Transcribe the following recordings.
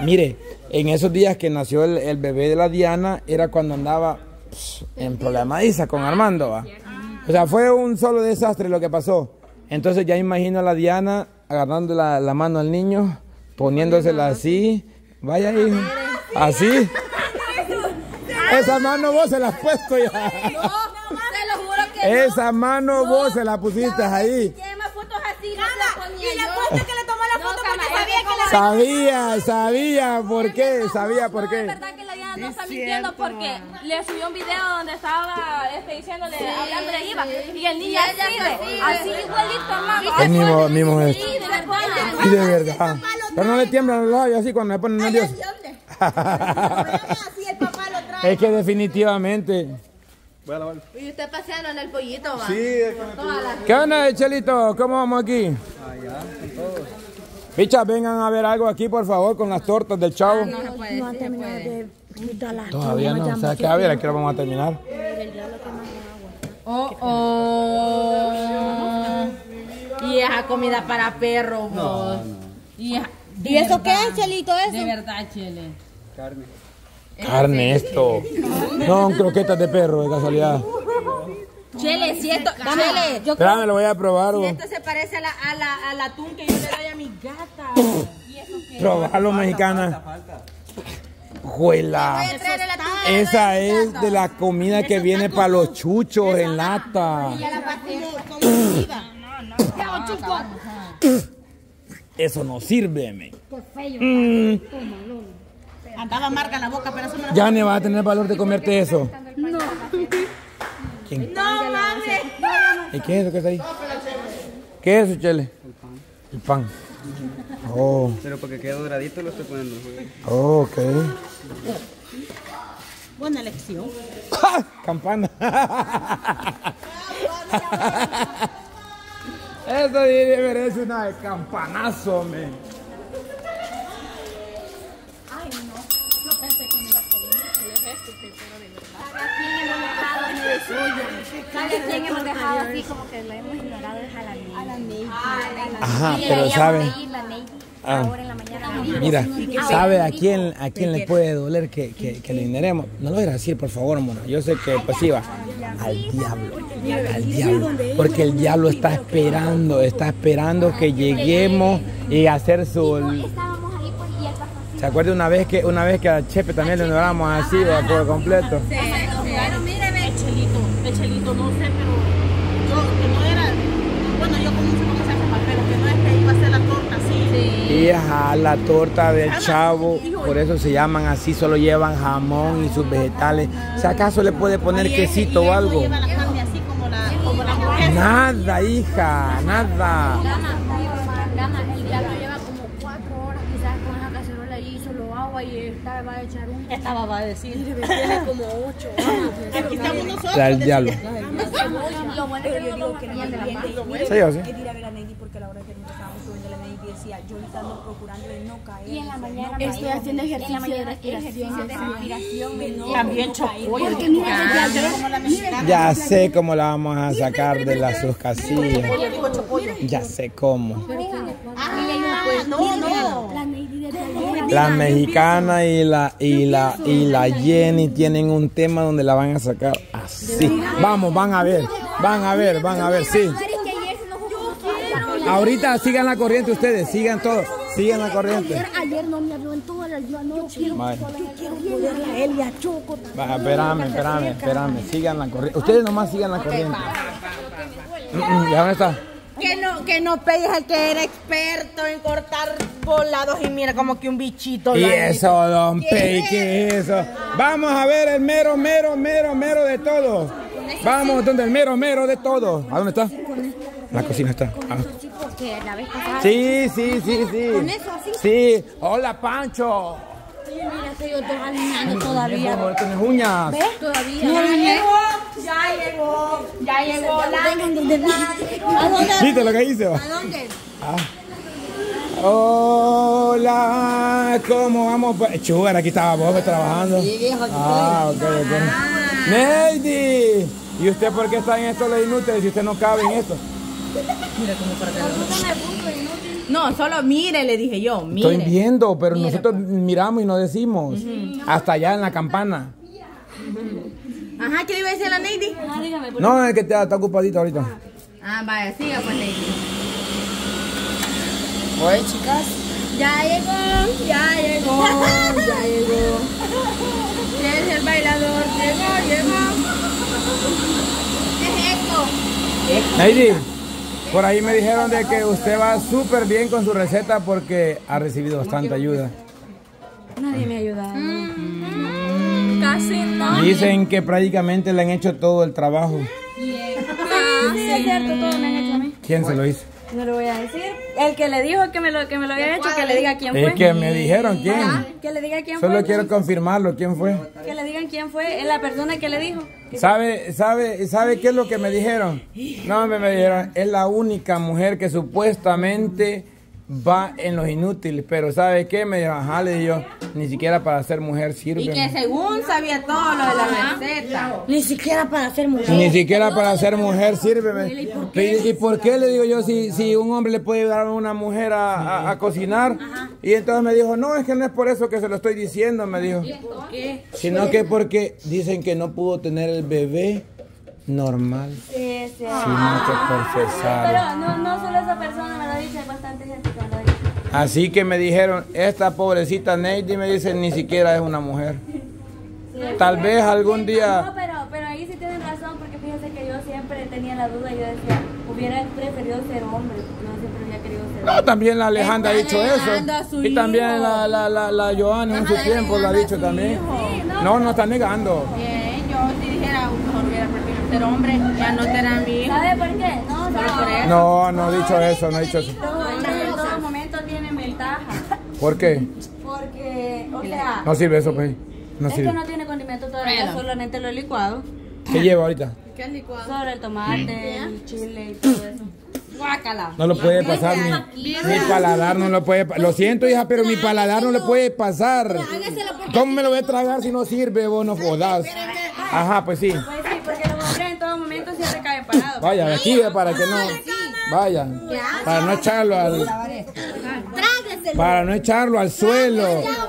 Mire, en esos días que nació el bebé de la Diana, era cuando andaba en problemadiza con Armando, ¿va? O sea, fue un solo desastre lo que pasó. Entonces ya imagino a la Diana agarrando la mano al niño, poniéndosela así. Vaya, hijo. Así. Esa mano vos se la has puesto ya. No, te lo juro que esa mano vos se la pusiste ahí. Y le apuesto que le tomó la foto porque Sabía por qué. Es verdad que la Diana no está mintiendo porque le subió un video donde estaba diciéndole, hablando de Iva, y el niño así igualito, hermano. Es mismo esto. Sí, de verdad. Y de verdad. Pero no le tiemblan los labios así cuando se ponen nerviosos. Es que definitivamente. Voy a lavar. Y usted paseando en el pollito, va. Sí, es con ¿Qué onda, Chelito? ¿Cómo vamos aquí? allá, con todos. Picha, vengan a ver algo aquí, por favor, con las tortas del chavo. No han terminado de fritar las tortas. Todavía no. O sea, que a ver, aquí lo vamos a terminar. Y esa comida para perros, vos. ¿Y eso qué es, Chelito? Eso. De verdad, Chele. Carne. Carne esto. No, croquetas de perro, de casualidad. Chele, si esto, Chele, yo Espérame, lo voy a probar. si esto se parece al atún que yo le doy a mi gata. Probarlo, mexicana. Juela. Esa es de la comida que viene para los chuchos en lata. Eso no sirve, men. Andaba amarga la boca, pero eso me lo... Ya ni vas a tener valor de comerte eso. No. ¿Quién? No mames. ¿Y qué es eso que está ahí? ¿Qué es eso, Chele? El pan. Oh, Pero porque quede doradito lo estoy poniendo. ok. Buena elección. ¡Ja! Campana. Eso merece una de campanazo, men. ¿Sabe quién hemos dejado así como que lo hemos ignorado? Es a la Ney. Ajá, pero sabe. Ahora en la mañana. Mira, ¿sabe a quién le puede doler que le ignoremos? No lo voy a decir, por favor, mona. Yo sé que pues iba al diablo. Porque el diablo está esperando que lleguemos y hacer su... Estábamos ahí pues y hasta así. ¿Se acuerda una vez que a Chepe también le ignoramos así, por completo? Pero míreme, el Chelito, no sé, pero yo, que no era, bueno, yo como mucho con esa sopa, pero que no es que iba a hacer la torta así. Y ajá, la torta del chavo, por eso se llaman así, solo llevan jamón y sus vegetales. Si acaso le puede poner quesito o algo. Lleva la carne así como la mujer. Nada, hija, nada. Gama, el diablo lleva como 4 horas quizás con esa cacerola y solo agua y esta va a echar un... Esta va a decir. Tiene como 8 Aquí estamos nosotros. La del diablo. Lo bueno es que yo digo que no es de la paz. Sí, yo sí. Es ir a ver a Neidy porque a la hora que nos estábamos subiendo la Neidy decía, yo ahorita ando procurando de no caer. Y en la mañana Estoy haciendo ejercicio de respiración. También chocó. Ya sé cómo la vamos a sacar de las sus casillas. Ya sé cómo. La mexicana y la Jenny tienen un tema donde la van a sacar así. Vamos, van a ver, sí. Ahorita sigan la corriente ustedes, sigan todos, sigan la corriente. Ayer no me habló en toda la noche. Vale. Yo quiero ponerla a él y a Choco. Va, espérame, sigan la corriente. Ustedes nomás sigan la corriente. ¿Ya dónde está? Que no pegues al que era experto en cortar volados y mira como que un bichito. Y eso, don Pei, ¿qué es eso? Vamos a ver el mero de todos. Vamos, donde el mero de todos. ¿A dónde está? La cocina está. Ah. Porque la vez pasada... Sí. Sí. Hola, Pancho. Mira que yo estoy alineando todavía. No tienes uñas. ¿Ves? Todavía. Ya llegó. ¿A dónde? ¿Viste lo que hice? ¿A dónde? Hola, ¿cómo vamos? Sugar, aquí estaba Bob trabajando. Sí, viejo, aquí ok. Neidy, ¿y usted por qué está en esto de inútiles si usted no cabe en esto? Mira cómo para que No, solo mire, le dije yo, mire. Estoy viendo, pero Mire, nosotros miramos y no decimos. Hasta allá en la campana. Ajá, ¿qué le iba a decir a la Neidy? Dígame, por No, es que está ocupadito ahorita. Ah, vaya, siga pues, Neidy. Oye, chicas. Ya llegó, ya llegó, ya llegó. ¿Quién es el bailador? Llegó. ¿Qué es esto? Neidy, por ahí me dijeron de que usted va súper bien con su receta porque ha recibido bastante ayuda. Nadie me ha ayudado. Casi no. Dicen que prácticamente le han hecho todo el trabajo. Sí, es cierto, todo me han hecho a mí. ¿Quién se lo hizo? No lo voy a decir. El que le dijo que me lo había hecho, que le diga quién Es fue. que me dijeron quién. Que le diga quién Solo fue. quiero confirmarlo, ¿quién fue? Que le digan quién fue. Es la persona que le dijo. ¿Sabe qué es lo que me dijeron? No, me dijeron, es la única mujer que supuestamente va en los inútiles, pero ¿sabe qué? Me dijo, ajá, le dije yo, ni siquiera para ser mujer sirve. Y que según sabía todo lo de la receta. Ni siquiera para ser mujer. Ni siquiera para ser mujer sirve. ¿Y por qué le digo yo si un hombre le puede ayudar a una mujer a cocinar? Y entonces me dijo, no, es que no es por eso que se lo estoy diciendo, me dijo. ¿Por qué? Sino que porque dicen que no pudo tener el bebé normal, Sí, sí. sino que por cesárea. Pero no solo esa persona me lo ha dicho, hay bastante gente que me lo ha dicho. Así que me dijeron, esta pobrecita Neidy, me dicen, ni siquiera es una mujer. Tal vez algún No, día... pero ahí sí tienen razón, porque fíjese que yo siempre tenía la duda, yo decía, hubiera preferido ser hombre, no siempre había querido ser No, hombre. también la Alejandra ha dicho negando a eso. su Y también hijo. la Joana en su tiempo lo ha dicho también. No, no está negando. Bien, yo si dijera, mejor hubiera preferido ser hombre, ya no será mi hijo. ¿Sabe por qué? No, Solo por eso. No, no he dicho eso, no he dicho eso. Los hombres en todo momento tienen ventaja, ¿Por qué? porque, o sea, No sirve eso, pues. No es que sirve. no tiene condimento todavía, solamente lo he licuado. ¿Qué lleva ahorita? ¿Qué es licuado? Solo el tomate, el chile y todo eso. Guácala. No lo puede pasar, mi paladar no lo puede Lo siento, hija, pero mi paladar no lo puede pasar. ¿Cómo me lo voy a tragar si no sirve? Vos no jodas. Ajá, pues sí. Pues sí, porque los hombres en todo momento siempre caen parados. Vaya, de aquí, para que no... Vaya, para no echarlo al... Para no echarlo al suelo.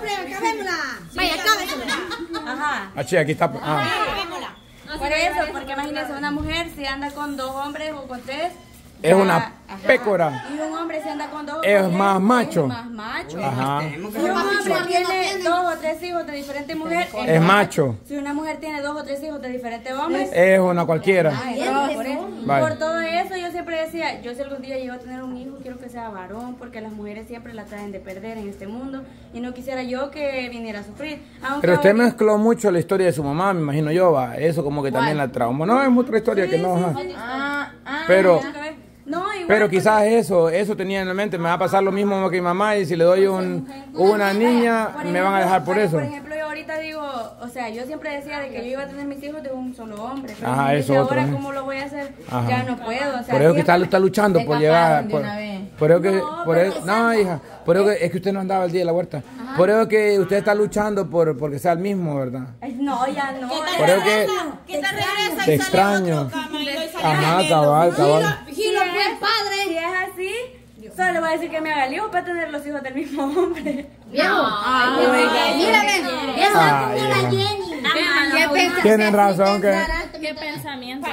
Vaya, cábeselo. Ajá. Achí, aquí está... Ah. Por eso, porque imagínense, una mujer si anda con 2 hombres o con 3. Es una pécora. Y un hombre si anda con 2 o Es con 3, más macho. Es más macho. Ajá. Si un hombre tiene 2 o 3 hijos de diferentes mujeres, Es macho. Si una mujer tiene 2 o 3 hijos de diferentes hombres, Es una cualquiera. por eso. Vale. Por todo eso yo siempre decía, yo si algún día llego a tener un hijo, quiero que sea varón, porque las mujeres siempre la traen de perder en este mundo y no quisiera yo que viniera a sufrir. Aunque Pero usted ahorita- mezcló mucho la historia de su mamá, me imagino yo, va. Eso como que también la traumó. No, es otra historia que no, ajá. Pero... No, igual, Pero quizás eso tenía en la mente, me va a pasar lo mismo que mi mamá y si le doy una niña por me van a dejar por eso. Por ejemplo, yo ahorita digo, o sea, yo siempre decía de que yo iba a tener mis hijos de un solo hombre. Pero Ajá, yo eso dije, otro, ahora ¿no? cómo lo voy a hacer, Ajá. ya no puedo. O sea, Por eso que siempre- está luchando por llegar. Por eso que, No, por pero eso, no, hija, por eso que es que usted no andaba el día de la huerta. Por eso que usted está luchando porque sea el mismo, ¿verdad? Ay, no, ya no. Por eso que ¿Qué te regresa te y sale extraño. otro camarón y sale Ajá, gemelo? cabal. Gilo fue padre. Si es así, solo le voy a decir que me haga el hijo para tener los hijos del mismo hombre. Viejo. Mírame. Eso Ay, es como la hija. Jenny. ¿Qué pensas? Tienen razón que ¿Qué pensamiento?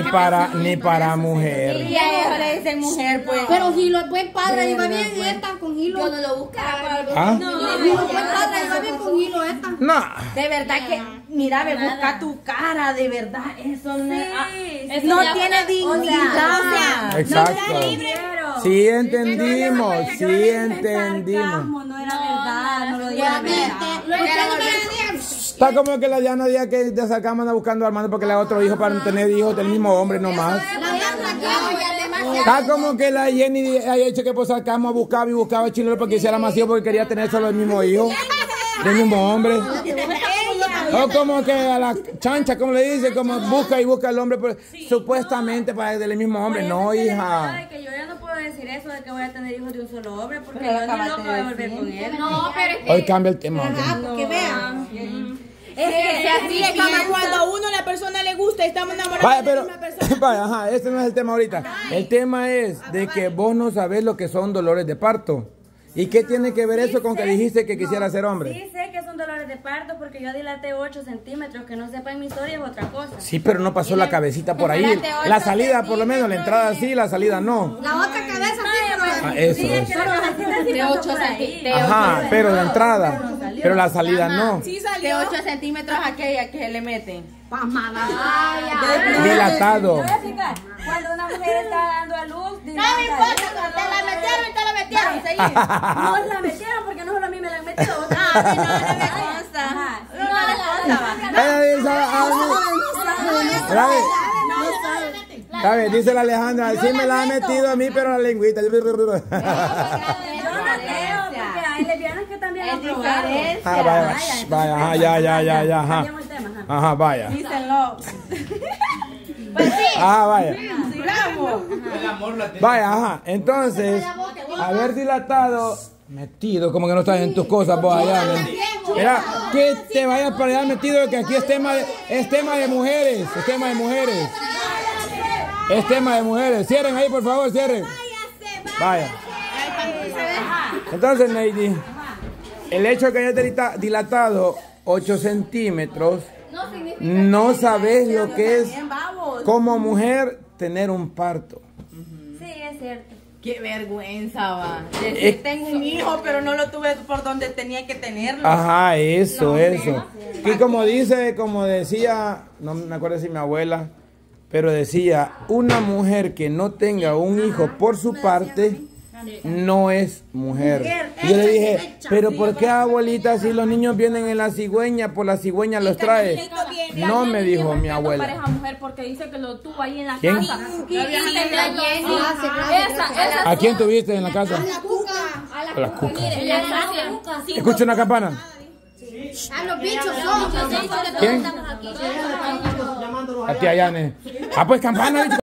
ni para mujer. Y a ella le dicen mujer, pues. Pero Gilo es buen padre, iba bien esta con Gilo. Yo no lo buscaba. ¿Ah? Gilo es buen padre, iba bien con Gilo esta. No. De verdad que, mira, me busca tu cara, de verdad, eso no, Sí, no ya tiene fue- dignidad. Exacto. Quiero. Sí entendimos, sí entendimos. Sarcasmo, no era verdad, no lo digas. Usted no me diga. Está como que la Diana diga que de sacamos anda buscando a Armando porque le da otro hijo para tener hijos del mismo hombre nomás. La Diana aquí. Está como que la Jenny haya hecho que por sacamos buscaba y buscaba chileno porque hiciera más hijos porque quería tener solo el mismo hijo, del mismo hombre. O como que a la chancha, como le dice, como busca y busca al hombre pues, supuestamente para del mismo hombre. No, hija. Que yo ya no puedo decir eso de que voy a tener hijos de un solo hombre porque yo ni loco voy a volver con él. No, pero Hoy cambia el tema. que vean. Es que así es como cuando a uno la persona le gusta y estamos enamorados Vaya, de la pero misma persona. Vaya, ajá, este no es el tema ahorita. El tema es de que vos no sabés lo que son dolores de parto. ¿Y qué tiene que ver eso con que dijiste que quisiera ser hombre? Sí sé que son dolores de parto porque yo dilaté 8 centímetros. Que no sepa en mi historia es otra cosa. Sí, pero no pasó la cabecita por ahí. La salida, por lo menos, la entrada sí, la salida no. La otra cabeza sí, Ah, eso Sí, es. es que la cabecita sí De pasó 8 por ahí. centímetros. Ajá, pero la entrada. Pero la salida no. De 8 centímetros aquella que le meten. Pasmada. Dilatado. Te voy a explicar. Cuando una mujer está dando a luz, No me importa, te la metieron. Seguí. no la metieron porque no solo a mí me la han metido. No me consta. Ajá. No me consta. Ella dice, ¿sabes? Dice la Alejandra, sí me la ha metido a mí, pero la lengüita. Yo no creo, porque hay lesbianas que también han probado. Ah, vaya, ajá, ya, ajá. Cambiamos el tema, ajá. Ajá, vaya. Díselo. Ajá, vaya. Sigamos. Vaya, ajá. Entonces, haber dilatado, metido, como que no estás en tus cosas vos allá. Mira, que te vayas para allá metido, que aquí es tema de mujeres, es tema de mujeres. Es tema de mujeres. Cierren ahí, por favor, cierren. Vaya. Entonces, Neidi, el hecho de que hayas dilatado 8 centímetros, no sabes lo que es como mujer tener un parto. Sí, es cierto. Qué vergüenza, va. Decir, tengo un hijo, pero no lo tuve por donde tenía que tenerlo. Ajá, eso. Y como decía, no me acuerdo si mi abuela, pero decía, una mujer que no tenga un hijo por su parte, no es mujer. Y yo le dije, pero ¿por qué, abuelita, si los niños vienen en la cigüeña, por la cigüeña los trae? No, me dijo mi abuela. Pareja mujer porque dice que lo tuvo ahí en la ¿Quién? casa. ¿A quién tuviste en la casa? A la cuca. Escucha una campana. A los bichos son. ¿Quién? A ti, Ayane. Ah, pues campana.